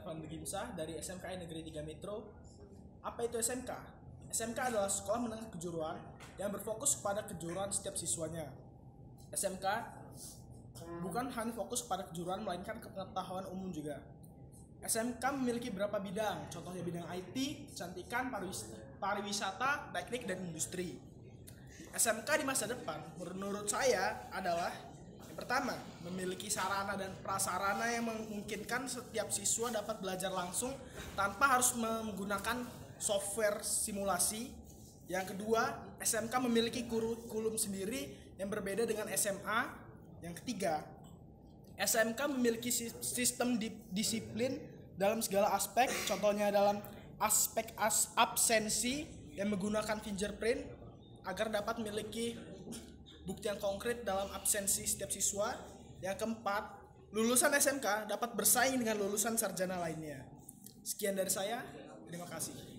Irfan Gimsah dari SMK Negeri 3 Metro. Apa itu SMK? SMK adalah sekolah menengah kejuruan yang berfokus pada kejuruan setiap siswanya. SMK bukan hanya fokus pada kejuruan, melainkan pengetahuan umum juga. SMK memiliki beberapa bidang, contohnya bidang IT, kecantikan, pariwisata, teknik, dan industri. SMK di masa depan menurut saya adalah yang pertama, memiliki sarana dan prasarana yang memungkinkan setiap siswa dapat belajar langsung tanpa harus menggunakan software simulasi. Yang kedua, SMK memiliki kurikulum sendiri yang berbeda dengan SMA. Yang ketiga, SMK memiliki sistem disiplin dalam segala aspek, contohnya dalam aspek absensi yang menggunakan fingerprint agar dapat memiliki bukti yang konkret dalam absensi setiap siswa. Yang keempat, lulusan SMK dapat bersaing dengan lulusan sarjana lainnya. Sekian dari saya, terima kasih.